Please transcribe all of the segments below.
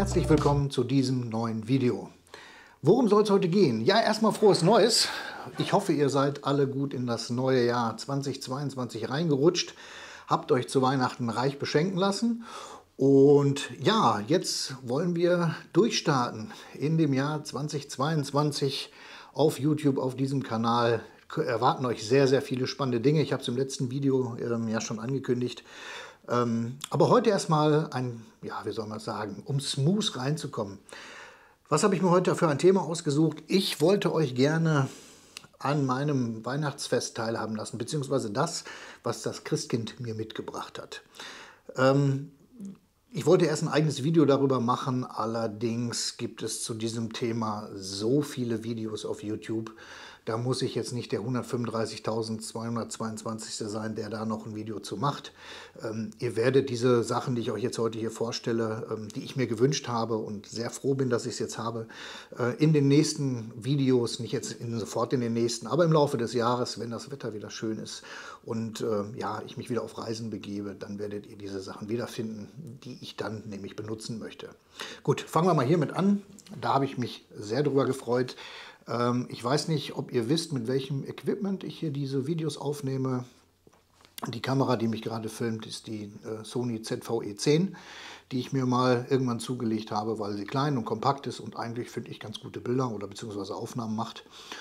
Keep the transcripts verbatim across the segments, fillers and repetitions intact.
herzlich willkommen zu diesem neuen Video. Worum soll es heute gehen? Ja, erstmal frohes Neues. Ich hoffe, ihr seid alle gut in das neue Jahr zweitausendzweiundzwanzig reingerutscht, habt euch zu Weihnachten reich beschenken lassen. Und ja, jetzt wollen wir durchstarten in dem Jahr zweitausendzweiundzwanzig auf YouTube, auf diesem Kanal. Erwarten euch sehr, sehr viele spannende Dinge. Ich habe es im letzten Video ähm, ja schon angekündigt. Ähm, aber heute erstmal ein, ja, wie soll man sagen, um smooth reinzukommen. Was habe ich mir heute für ein Thema ausgesucht? Ich wollte euch gerne an meinem Weihnachtsfest teilhaben lassen, beziehungsweise das, was das Christkind mir mitgebracht hat. Ähm, ich wollte erst ein eigenes Video darüber machen, allerdings gibt es zu diesem Thema so viele Videos auf YouTube. Da muss ich jetzt nicht der hundertfünfunddreißigtausendzweihundertzweiundzwanzig. sein, der da noch ein Video zu macht. Ähm, ihr werdet diese Sachen, die ich euch jetzt heute hier vorstelle, ähm, die ich mir gewünscht habe und sehr froh bin, dass ich es jetzt habe, äh, in den nächsten Videos, nicht jetzt in, sofort in den nächsten, aber im Laufe des Jahres, wenn das Wetter wieder schön ist und äh, ja, ich mich wieder auf Reisen begebe, dann werdet ihr diese Sachen wiederfinden, die ich dann nämlich benutzen möchte. Gut, fangen wir mal hiermit an. Da habe ich mich sehr drüber gefreut. Ich weiß nicht, ob ihr wisst, mit welchem Equipment ich hier diese Videos aufnehme. Die Kamera, die mich gerade filmt, ist die Sony Z V E zehn, die ich mir mal irgendwann zugelegt habe, weil sie klein und kompakt ist und eigentlich, finde ich, ganz gute Bilder oder beziehungsweise Aufnahmen macht.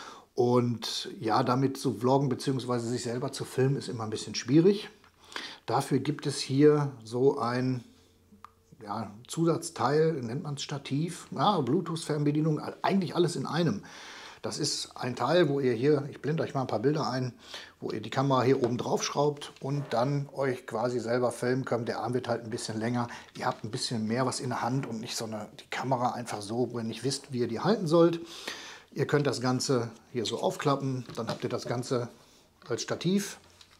Und ja, damit zu vloggen beziehungsweise sich selber zu filmen, ist immer ein bisschen schwierig. Dafür gibt es hier so ein ja, Zusatzteil, nennt man es Stativ, ja, Bluetooth-Fernbedienung, eigentlich alles in einem. Das ist ein Teil, wo ihr hier, ich blende euch mal ein paar Bilder ein, wo ihr die Kamera hier oben drauf schraubt und dann euch quasi selber filmen könnt. Der Arm wird halt ein bisschen länger. Ihr habt ein bisschen mehr was in der Hand und nicht so eine die Kamera einfach so, wo ihr nicht wisst, wie ihr die halten sollt. Ihr könnt das Ganze hier so aufklappen, dann habt ihr das Ganze als Stativ.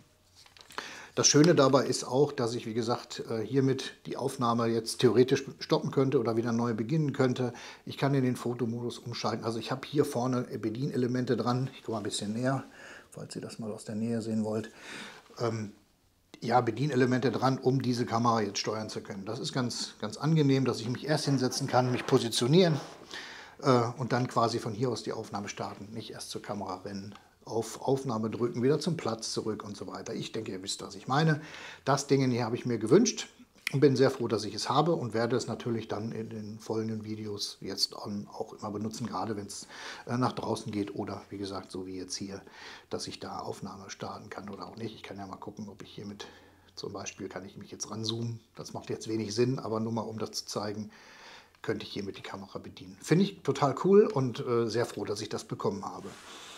Das Schöne dabei ist auch, dass ich, wie gesagt, hiermit die Aufnahme jetzt theoretisch stoppen könnte oder wieder neu beginnen könnte. Ich kann in den Fotomodus umschalten. Also ich habe hier vorne Bedienelemente dran. Ich komme mal ein bisschen näher, falls ihr das mal aus der Nähe sehen wollt. Ähm, ja, Bedienelemente dran, um diese Kamera jetzt steuern zu können. Das ist ganz, ganz angenehm, dass ich mich erst hinsetzen kann, mich positionieren äh, und dann quasi von hier aus die Aufnahme starten. Nicht erst zur Kamera rennen. Auf Aufnahme drücken, wieder zum Platz zurück und so weiter. Ich denke, ihr wisst, was ich meine. Das Ding hier habe ich mir gewünscht und bin sehr froh, dass ich es habe und werde es natürlich dann in den folgenden Videos jetzt auch immer benutzen, gerade wenn es nach draußen geht oder wie gesagt, so wie jetzt hier, dass ich da Aufnahme starten kann oder auch nicht. Ich kann ja mal gucken, ob ich hiermit zum Beispiel, kann ich mich jetzt ranzoomen. Das macht jetzt wenig Sinn, aber nur mal um das zu zeigen, könnte ich hiermit die Kamera bedienen. Finde ich total cool und äh, sehr froh, dass ich das bekommen habe.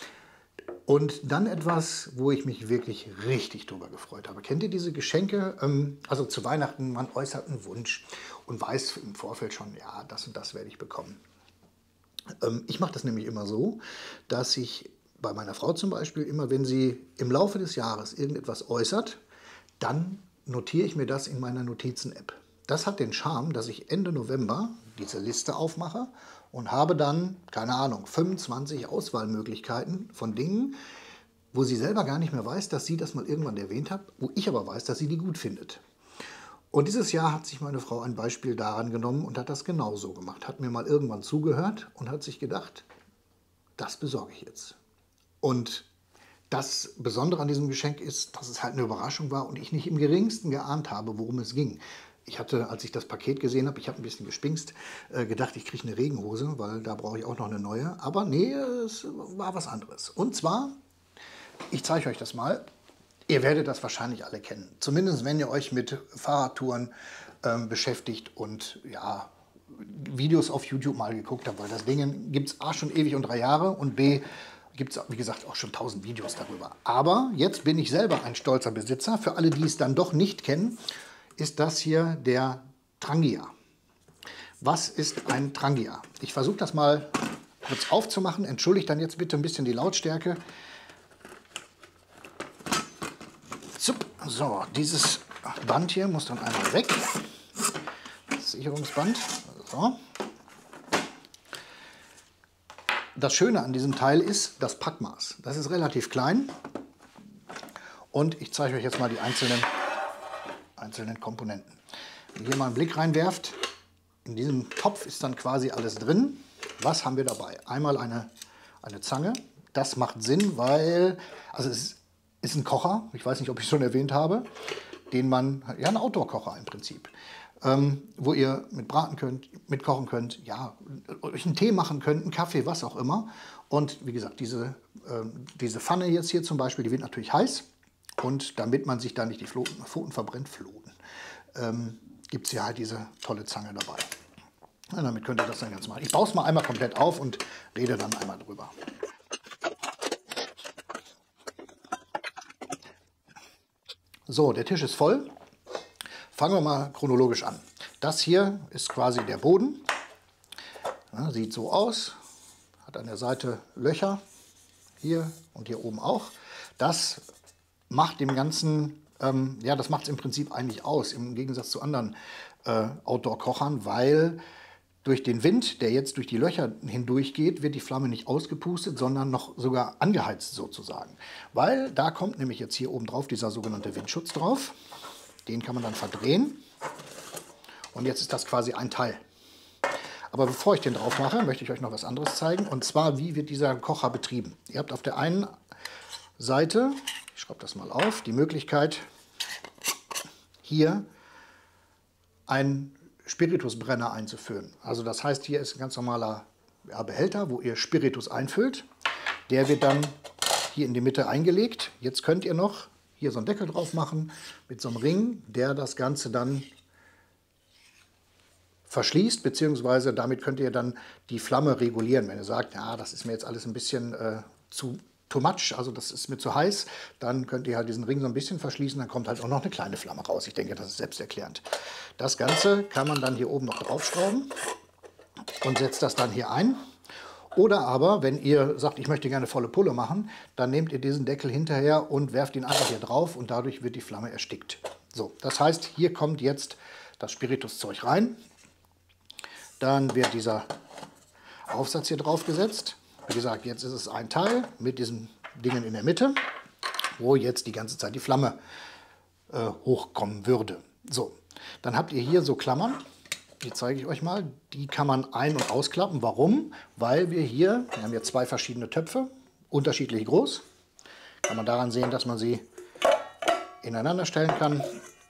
Und dann etwas, wo ich mich wirklich richtig drüber gefreut habe. Kennt ihr diese Geschenke? Also zu Weihnachten, man äußert einen Wunsch und weiß im Vorfeld schon, ja, das und das werde ich bekommen. Ich mache das nämlich immer so, dass ich bei meiner Frau zum Beispiel immer, wenn sie im Laufe des Jahres irgendetwas äußert, dann notiere ich mir das in meiner Notizen-App. Das hat den Charme, dass ich Ende November diese Liste aufmache und habe dann, keine Ahnung, fünfundzwanzig Auswahlmöglichkeiten von Dingen, wo sie selber gar nicht mehr weiß, dass sie das mal irgendwann erwähnt hat, wo ich aber weiß, dass sie die gut findet. Und dieses Jahr hat sich meine Frau ein Beispiel daran genommen und hat das genauso gemacht. Hat mir mal irgendwann zugehört und hat sich gedacht, das besorge ich jetzt. Und das Besondere an diesem Geschenk ist, dass es halt eine Überraschung war und ich nicht im geringsten geahnt habe, worum es ging. Ich hatte, als ich das Paket gesehen habe, ich habe ein bisschen gespinkst, äh, gedacht, ich kriege eine Regenhose, weil da brauche ich auch noch eine neue. Aber nee, es war was anderes. Und zwar, ich zeige euch das mal. Ihr werdet das wahrscheinlich alle kennen. Zumindest wenn ihr euch mit Fahrradtouren ähm, beschäftigt und ja, Videos auf YouTube mal geguckt habt. Weil das Ding gibt es A schon ewig und drei Jahre und B gibt es, wie gesagt, auch schon tausend Videos darüber. Aber jetzt bin ich selber ein stolzer Besitzer. Für alle, die es dann doch nicht kennen, ist das hier der Trangia. Was ist ein Trangia? Ich versuche das mal kurz aufzumachen. Entschuldigt dann jetzt bitte ein bisschen die Lautstärke. So, dieses Band hier muss dann einmal weg. Das Sicherungsband. So. Das Schöne an diesem Teil ist das Packmaß. Das ist relativ klein. Und ich zeige euch jetzt mal die einzelnen einzelnen Komponenten. Wenn ihr hier mal einen Blick reinwerft, In diesem Topf ist dann quasi alles drin. Was haben wir dabei? Einmal eine, eine Zange. Das macht Sinn, weil, also es ist ein Kocher, ich weiß nicht, ob ich es schon erwähnt habe, den man, ja, ein Outdoor-Kocher im Prinzip, ähm, wo ihr mit braten könnt, mit kochen könnt, ja, euch einen Tee machen könnt, einen Kaffee, was auch immer. Und wie gesagt, diese, äh, diese Pfanne jetzt hier zum Beispiel, die wird natürlich heiß. Und damit man sich da nicht die Pfoten, Pfoten verbrennt, Floten, ähm, gibt es hier halt diese tolle Zange dabei. Und damit könnt ihr das dann ganz machen. Ich baue es mal einmal komplett auf und rede dann einmal drüber. So, der Tisch ist voll. Fangen wir mal chronologisch an. Das hier ist quasi der Boden. Ja, sieht so aus. Hat an der Seite Löcher. Hier und hier oben auch. Das macht dem Ganzen, ähm, ja, das macht es im Prinzip eigentlich aus, im Gegensatz zu anderen äh, Outdoor-Kochern, weil durch den Wind, der jetzt durch die Löcher hindurch geht, wird die Flamme nicht ausgepustet, sondern noch sogar angeheizt sozusagen. Weil da kommt nämlich jetzt hier oben drauf dieser sogenannte Windschutz drauf. Den kann man dann verdrehen. Und jetzt ist das quasi ein Teil. Aber bevor ich den drauf mache, möchte ich euch noch was anderes zeigen. Und zwar, wie wird dieser Kocher betrieben. Ihr habt auf der einen Seite, ich schreibe das mal auf, die Möglichkeit, hier einen Spiritusbrenner einzuführen. Also das heißt, hier ist ein ganz normaler, ja, Behälter, wo ihr Spiritus einfüllt. Der wird dann hier in die Mitte eingelegt. Jetzt könnt ihr noch hier so einen Deckel drauf machen mit so einem Ring, der das Ganze dann verschließt, beziehungsweise damit könnt ihr dann die Flamme regulieren. Wenn ihr sagt, ja, das ist mir jetzt alles ein bisschen äh, zu too much, also das ist mir zu heiß, dann könnt ihr halt diesen Ring so ein bisschen verschließen, dann kommt halt auch noch eine kleine Flamme raus. Ich denke, das ist selbsterklärend. Das Ganze kann man dann hier oben noch draufschrauben und setzt das dann hier ein. Oder aber, wenn ihr sagt, ich möchte gerne volle Pulle machen, dann nehmt ihr diesen Deckel hinterher und werft ihn einfach hier drauf und dadurch wird die Flamme erstickt. So, das heißt, hier kommt jetzt das Spirituszeug rein. Dann wird dieser Aufsatz hier drauf gesetzt. Wie gesagt, jetzt ist es ein Teil mit diesen Dingen in der Mitte, wo jetzt die ganze Zeit die Flamme äh, hochkommen würde. So, dann habt ihr hier so Klammern, die zeige ich euch mal. Die kann man ein- und ausklappen. Warum? Weil wir hier, wir haben hier zwei verschiedene Töpfe, unterschiedlich groß. Kann man daran sehen, dass man sie ineinander stellen kann.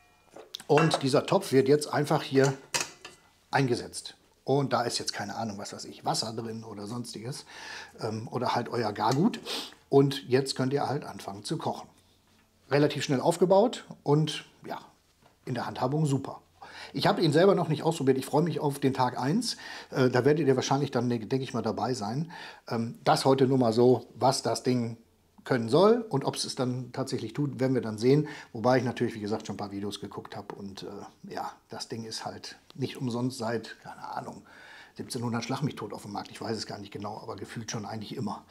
Und dieser Topf wird jetzt einfach hier eingesetzt. Und da ist jetzt keine Ahnung, was weiß ich, Wasser drin oder sonstiges. Ähm, oder halt euer Gargut. Und jetzt könnt ihr halt anfangen zu kochen. Relativ schnell aufgebaut und ja, in der Handhabung super. Ich habe ihn selber noch nicht ausprobiert. Ich freue mich auf den Tag eins. Äh, da werdet ihr wahrscheinlich dann, denke ich mal, dabei sein. Ähm, das heute nur mal so, was das Ding können soll und ob es es dann tatsächlich tut, werden wir dann sehen. Wobei ich natürlich, wie gesagt, schon ein paar Videos geguckt habe und äh, ja, das Ding ist halt nicht umsonst seit, keine Ahnung, siebzehnhundert schlag mich tot auf dem Markt. Ich weiß es gar nicht genau, aber gefühlt schon eigentlich immer.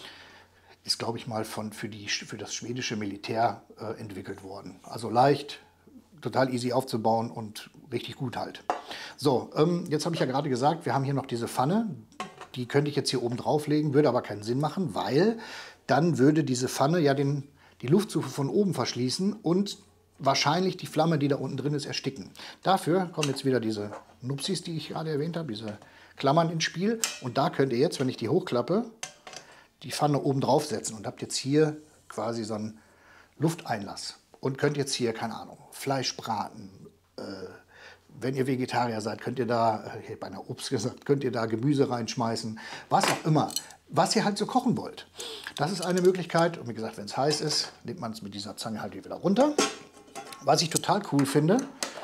Ist, glaube ich, mal von, für, die, für das schwedische Militär äh, entwickelt worden. Also leicht, total easy aufzubauen und richtig gut halt. So, ähm, jetzt habe ich ja gerade gesagt, wir haben hier noch diese Pfanne. Die könnte ich jetzt hier oben drauflegen, würde aber keinen Sinn machen, weil dann würde diese Pfanne ja den, die Luftzufuhr von oben verschließen und wahrscheinlich die Flamme, die da unten drin ist, ersticken. Dafür kommen jetzt wieder diese Nupsis, die ich gerade erwähnt habe, diese Klammern ins Spiel. Und da könnt ihr jetzt, wenn ich die hochklappe, die Pfanne oben drauf setzen und habt jetzt hier quasi so einen Lufteinlass. Und könnt jetzt hier, keine Ahnung, Fleisch braten. Äh, wenn ihr Vegetarier seid, könnt ihr da, ich habe beinahe Obst gesagt, könnt ihr da Gemüse reinschmeißen, was auch immer. Was ihr halt so kochen wollt. Das ist eine Möglichkeit. Und wie gesagt, wenn es heiß ist, nimmt man es mit dieser Zange halt wieder runter. Was ich total cool finde,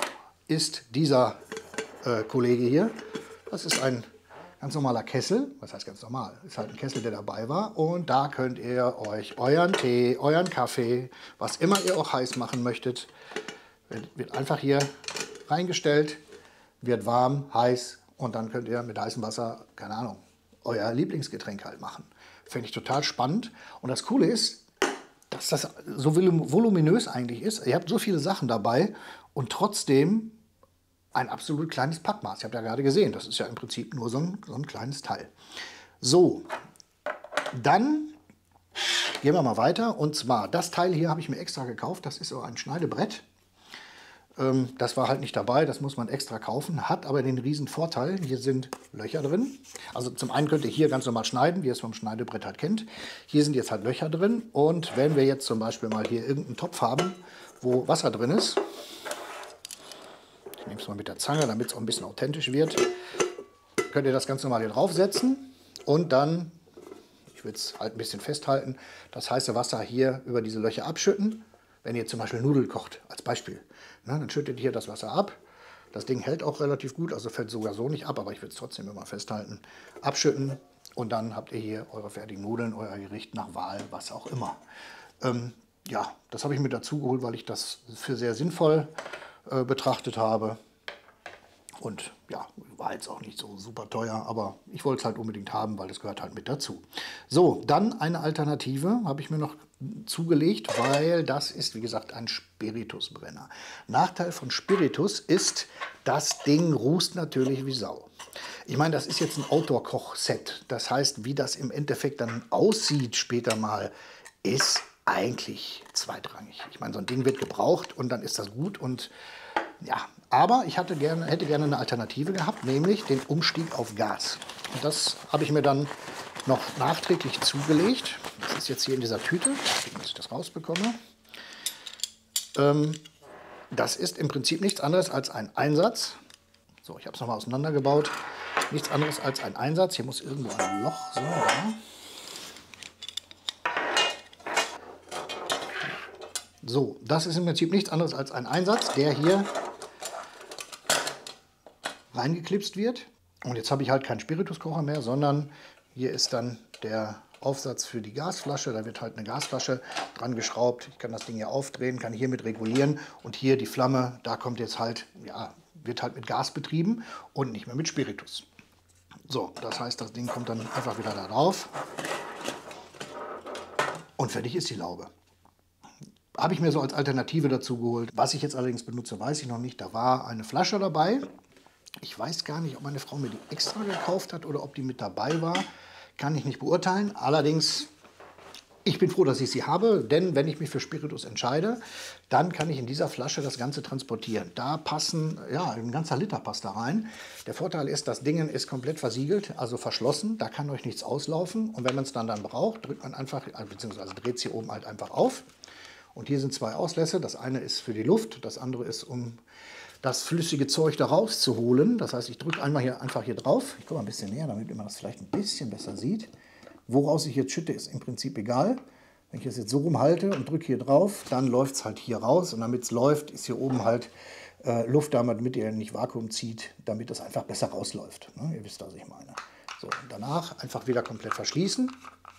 ist dieser äh, Kollege hier. Das ist ein ganz normaler Kessel. Was heißt ganz normal? Ist halt ein Kessel, der dabei war. Und da könnt ihr euch euren Tee, euren Kaffee, was immer ihr auch heiß machen möchtet, wird, wird einfach hier reingestellt, wird warm, heiß und dann könnt ihr mit heißem Wasser, keine Ahnung, euer Lieblingsgetränk halt machen. Finde ich total spannend. Und das Coole ist, dass das so voluminös eigentlich ist. Ihr habt so viele Sachen dabei und trotzdem ein absolut kleines Packmaß. Ihr habt ja gerade gesehen, das ist ja im Prinzip nur so ein, so ein kleines Teil. So, dann gehen wir mal weiter. Und zwar, das Teil hier habe ich mir extra gekauft. Das ist so ein Schneidebrett. Ähm, das war halt nicht dabei, das muss man extra kaufen, hat aber den riesen Vorteil, hier sind Löcher drin. Also zum einen könnt ihr hier ganz normal schneiden, wie ihr es vom Schneidebrett halt kennt. Hier sind jetzt halt Löcher drin und wenn wir jetzt zum Beispiel mal hier irgendeinen Topf haben, wo Wasser drin ist, ich nehme es mal mit der Zange, damit es auch ein bisschen authentisch wird, könnt ihr das ganz normal hier draufsetzen und dann, ich will es halt ein bisschen festhalten, das heiße Wasser hier über diese Löcher abschütten. Wenn ihr zum Beispiel Nudeln kocht, als Beispiel, na, dann schüttet ihr hier das Wasser ab. Das Ding hält auch relativ gut, also fällt sogar so nicht ab, aber ich will es trotzdem immer festhalten. Abschütten und dann habt ihr hier eure fertigen Nudeln, euer Gericht nach Wahl, was auch immer. Ähm, ja, das habe ich mit dazu geholt, weil ich das für sehr sinnvoll äh, betrachtet habe. Und ja, war jetzt auch nicht so super teuer, aber ich wollte es halt unbedingt haben, weil es gehört halt mit dazu. So, dann eine Alternative habe ich mir noch zugelegt, weil das ist, wie gesagt, ein Spiritusbrenner. Nachteil von Spiritus ist, das Ding rußt natürlich wie Sau. Ich meine, das ist jetzt ein Outdoor-Koch-Set. Das heißt, wie das im Endeffekt dann aussieht später mal, ist eigentlich zweitrangig. Ich meine, so ein Ding wird gebraucht und dann ist das gut und ja, aber ich hatte gerne, hätte gerne eine Alternative gehabt, nämlich den Umstieg auf Gas. Und das habe ich mir dann noch nachträglich zugelegt. Das ist jetzt hier in dieser Tüte, dass ich das rausbekomme. Ähm, das ist im Prinzip nichts anderes als ein Einsatz. So, ich habe es nochmal auseinandergebaut. Nichts anderes als ein Einsatz. Hier muss irgendwo ein Loch. So, ja. So, das ist im Prinzip nichts anderes als ein Einsatz, der hier reingeklipst wird. Und jetzt habe ich halt keinen Spirituskocher mehr, sondern hier ist dann der Aufsatz für die Gasflasche. Da wird halt eine Gasflasche dran geschraubt. Ich kann das Ding hier aufdrehen, kann hiermit regulieren. Und hier die Flamme, da kommt jetzt halt, ja, wird halt mit Gas betrieben und nicht mehr mit Spiritus. So, das heißt, das Ding kommt dann einfach wieder da drauf. Und fertig ist die Laube. Habe ich mir so als Alternative dazu geholt. Was ich jetzt allerdings benutze, weiß ich noch nicht. Da war eine Flasche dabei. Ich weiß gar nicht, ob meine Frau mir die extra gekauft hat oder ob die mit dabei war. Kann ich nicht beurteilen. Allerdings, ich bin froh, dass ich sie habe, denn wenn ich mich für Spiritus entscheide, dann kann ich in dieser Flasche das Ganze transportieren. Da passen, ja, ein ganzer Liter passt da rein. Der Vorteil ist, das Ding ist komplett versiegelt, also verschlossen. Da kann euch nichts auslaufen. Und wenn man es dann, dann braucht, drückt man einfach, beziehungsweise dreht es hier oben halt einfach auf. Und hier sind zwei Auslässe. Das eine ist für die Luft, das andere ist, um das flüssige Zeug da rauszuholen. Das heißt, ich drücke einmal hier einfach hier drauf. Ich komme ein bisschen näher, damit man das vielleicht ein bisschen besser sieht. Woraus ich jetzt schütte, ist im Prinzip egal. Wenn ich das jetzt so rumhalte und drücke hier drauf, dann läuft es halt hier raus. Und damit es läuft, ist hier oben halt äh, Luft, damit ihr nicht Vakuum zieht, damit es einfach besser rausläuft. Ne? Ihr wisst, was ich meine. So, und danach einfach wieder komplett verschließen.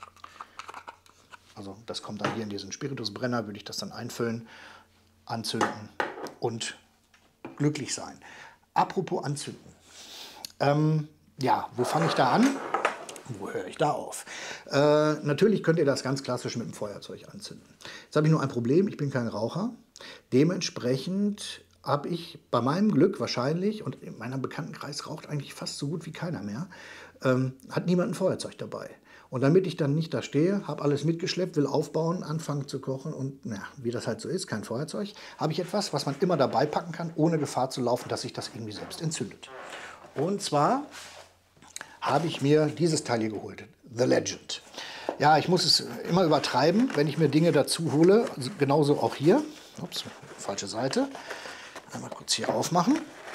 Also das kommt dann hier in diesen Spiritusbrenner, würde ich das dann einfüllen, anzünden und glücklich sein. Apropos anzünden. Ähm, ja, wo fange ich da an? Wo höre ich da auf? Äh, natürlich könnt ihr das ganz klassisch mit dem Feuerzeug anzünden. Jetzt habe ich nur ein Problem, ich bin kein Raucher. Dementsprechend habe ich bei meinem Glück wahrscheinlich, und in meinem Bekanntenkreis raucht eigentlich fast so gut wie keiner mehr, ähm, hat niemand ein Feuerzeug dabei. Und damit ich dann nicht da stehe, habe alles mitgeschleppt, will aufbauen, anfangen zu kochen und na, wie das halt so ist, kein Feuerzeug, habe ich etwas, was man immer dabei packen kann, ohne Gefahr zu laufen, dass sich das irgendwie selbst entzündet. Und zwar habe ich mir dieses Teil hier geholt, The Legend. Ja, ich muss es immer übertreiben, wenn ich mir Dinge dazu hole, also genauso auch hier. Ups, falsche Seite. Einmal kurz hier aufmachen.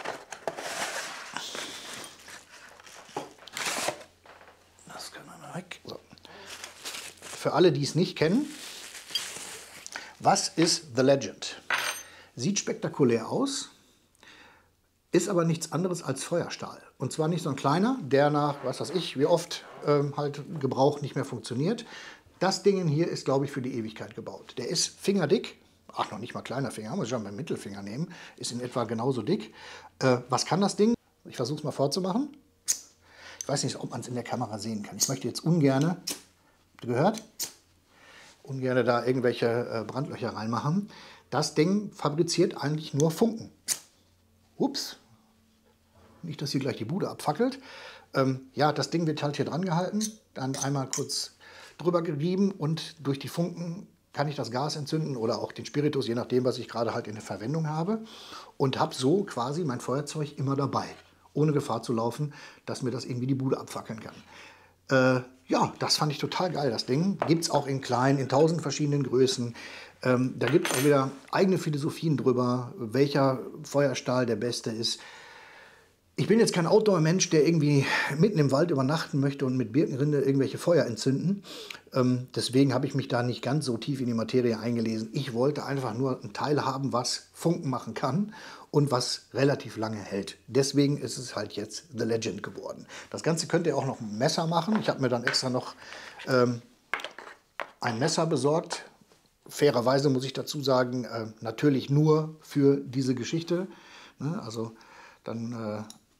Das kann einmal weg. So. Für alle, die es nicht kennen, was ist The Legend? Sieht spektakulär aus, ist aber nichts anderes als Feuerstahl. Und zwar nicht so ein kleiner, der nach, was weiß ich, wie oft ähm, halt Gebrauch nicht mehr funktioniert. Das Ding hier ist, glaube ich, für die Ewigkeit gebaut. Der ist fingerdick. Ach, noch nicht mal kleiner Finger, muss ich schon beim Mittelfinger nehmen. Ist in etwa genauso dick. Äh, was kann das Ding? Ich versuche es mal vorzumachen. Ich weiß nicht, ob man es in der Kamera sehen kann. Ich möchte jetzt ungerne, habt ihr gehört? Ungerne da irgendwelche äh, Brandlöcher reinmachen. Das Ding fabriziert eigentlich nur Funken. Ups. Nicht, dass hier gleich die Bude abfackelt. Ähm, ja, das Ding wird halt hier dran gehalten, dann einmal kurz drüber gerieben und durch die Funken kann ich das Gas entzünden oder auch den Spiritus, je nachdem, was ich gerade halt in der Verwendung habe. Und habe so quasi mein Feuerzeug immer dabei, ohne Gefahr zu laufen, dass mir das irgendwie die Bude abfackeln kann. Äh, ja, das fand ich total geil, das Ding. Gibt es auch in klein, in tausend verschiedenen Größen. Ähm, da gibt es auch wieder eigene Philosophien drüber, welcher Feuerstahl der beste ist. Ich bin jetzt kein Outdoor-Mensch, der irgendwie mitten im Wald übernachten möchte und mit Birkenrinde irgendwelche Feuer entzünden. Ähm, deswegen habe ich mich da nicht ganz so tief in die Materie eingelesen. Ich wollte einfach nur ein Teil haben, was Funken machen kann und was relativ lange hält. Deswegen ist es halt jetzt The Legend geworden. Das Ganze könnt ihr auch noch mit einem Messer machen. Ich habe mir dann extra noch ähm, ein Messer besorgt. Fairerweise muss ich dazu sagen, äh, natürlich nur für diese Geschichte. Ne? Also dann... Äh,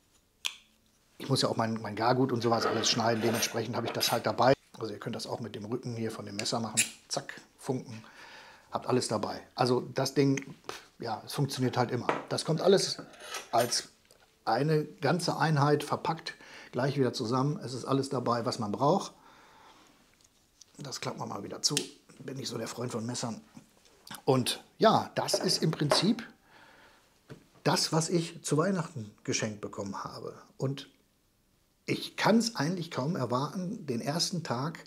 Ich muss ja auch mein, mein Gargut und sowas alles schneiden, dementsprechend habe ich das halt dabei. Also ihr könnt das auch mit dem Rücken hier von dem Messer machen. Zack, Funken, habt alles dabei. Also das Ding, ja, es funktioniert halt immer. Das kommt alles als eine ganze Einheit verpackt, gleich wieder zusammen. Es ist alles dabei, was man braucht. Das klappt man mal wieder zu. Bin nicht so der Freund von Messern. Und ja, das ist im Prinzip das, was ich zu Weihnachten geschenkt bekommen habe. Und ich kann es eigentlich kaum erwarten, den ersten Tag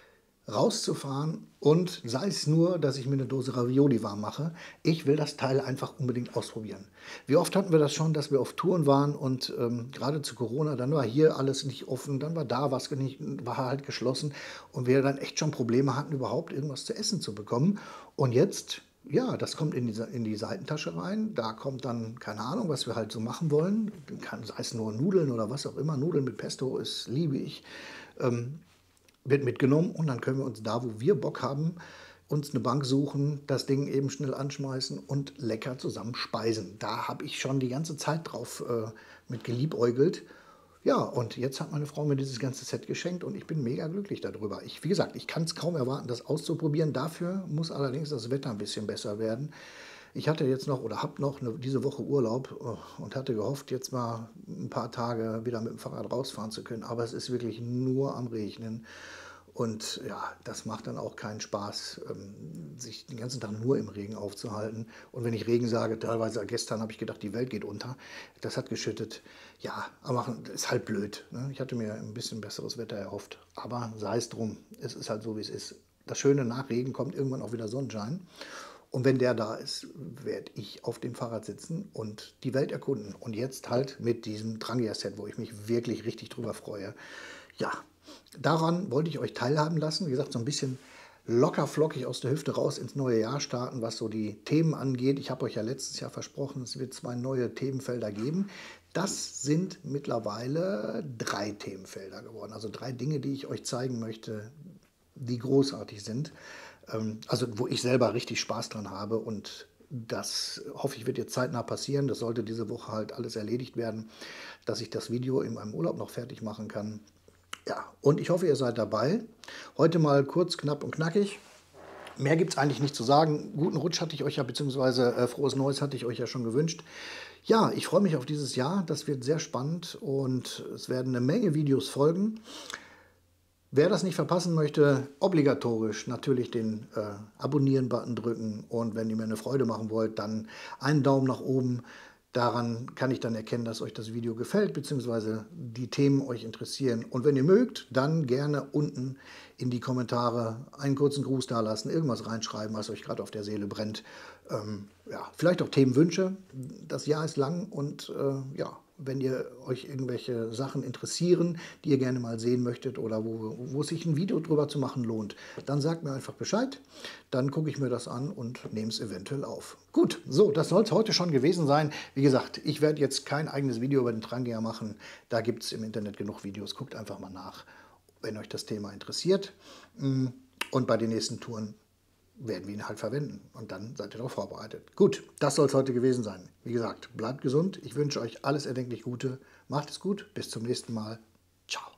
rauszufahren und sei es nur, dass ich mir eine Dose Ravioli warm mache. Ich will das Teil einfach unbedingt ausprobieren. Wie oft hatten wir das schon, dass wir auf Touren waren und ähm, gerade zu Corona, dann war hier alles nicht offen, dann war da was nicht, war halt geschlossen und wir dann echt schon Probleme hatten, überhaupt irgendwas zu essen zu bekommen. Und jetzt... Ja, das kommt in die, in die Seitentasche rein. Da kommt dann, keine Ahnung, was wir halt so machen wollen. Kann, sei es nur Nudeln oder was auch immer. Nudeln mit Pesto ist, liebe ich. Ähm, wird mitgenommen und dann können wir uns da, wo wir Bock haben, uns eine Bank suchen, das Ding eben schnell anschmeißen und lecker zusammen speisen. Da habe ich schon die ganze Zeit drauf äh, mit geliebäugelt. Ja, und jetzt hat meine Frau mir dieses ganze Set geschenkt und ich bin mega glücklich darüber. Ich, wie gesagt, ich kann es kaum erwarten, das auszuprobieren. Dafür muss allerdings das Wetter ein bisschen besser werden. Ich hatte jetzt noch oder habe noch eine, diese Woche Urlaub und hatte gehofft, jetzt mal ein paar Tage wieder mit dem Fahrrad rausfahren zu können. Aber es ist wirklich nur am Regnen. Und ja, das macht dann auch keinen Spaß, sich den ganzen Tag nur im Regen aufzuhalten. Und wenn ich Regen sage, teilweise gestern habe ich gedacht, die Welt geht unter. Das hat geschüttet. Ja, aber ist halt blöd. Ne? Ich hatte mir ein bisschen besseres Wetter erhofft. Aber sei es drum. Es ist halt so, wie es ist. Das Schöne, nach Regen kommt irgendwann auch wieder Sonnenschein. Und wenn der da ist, werde ich auf dem Fahrrad sitzen und die Welt erkunden. Und jetzt halt mit diesem Trangia-Set, wo ich mich wirklich richtig drüber freue. Ja, daran wollte ich euch teilhaben lassen. Wie gesagt, so ein bisschen locker flockig aus der Hüfte raus ins neue Jahr starten, was so die Themen angeht. Ich habe euch ja letztes Jahr versprochen, es wird zwei neue Themenfelder geben. Das sind mittlerweile drei Themenfelder geworden. Also drei Dinge, die ich euch zeigen möchte, die großartig sind. Also wo ich selber richtig Spaß dran habe und das hoffe ich, wird jetzt zeitnah passieren. Das sollte diese Woche halt alles erledigt werden, dass ich das Video in meinem Urlaub noch fertig machen kann. Ja, und ich hoffe, ihr seid dabei. Heute mal kurz, knapp und knackig. Mehr gibt es eigentlich nicht zu sagen. Guten Rutsch hatte ich euch ja, beziehungsweise äh, frohes Neues hatte ich euch ja schon gewünscht. Ja, ich freue mich auf dieses Jahr. Das wird sehr spannend und es werden eine Menge Videos folgen. Wer das nicht verpassen möchte, obligatorisch natürlich den äh, Abonnieren-Button drücken. Und wenn ihr mir eine Freude machen wollt, dann einen Daumen nach oben. Daran kann ich dann erkennen, dass euch das Video gefällt, beziehungsweise die Themen euch interessieren. Und wenn ihr mögt, dann gerne unten in die Kommentare einen kurzen Gruß dalassen, irgendwas reinschreiben, was euch gerade auf der Seele brennt. Ähm, ja, vielleicht auch Themenwünsche. Das Jahr ist lang und äh, ja, wenn ihr euch irgendwelche Sachen interessieren, die ihr gerne mal sehen möchtet oder wo, wo es sich ein Video drüber zu machen lohnt, dann sagt mir einfach Bescheid. Dann gucke ich mir das an und nehme es eventuell auf. Gut, so, das soll es heute schon gewesen sein. Wie gesagt, ich werde jetzt kein eigenes Video über den Trangia machen. Da gibt es im Internet genug Videos. Guckt einfach mal nach, wenn euch das Thema interessiert. Und bei den nächsten Touren werden wir ihn halt verwenden. Und dann seid ihr darauf vorbereitet. Gut, das soll es heute gewesen sein. Wie gesagt, bleibt gesund. Ich wünsche euch alles erdenklich Gute. Macht es gut. Bis zum nächsten Mal. Ciao.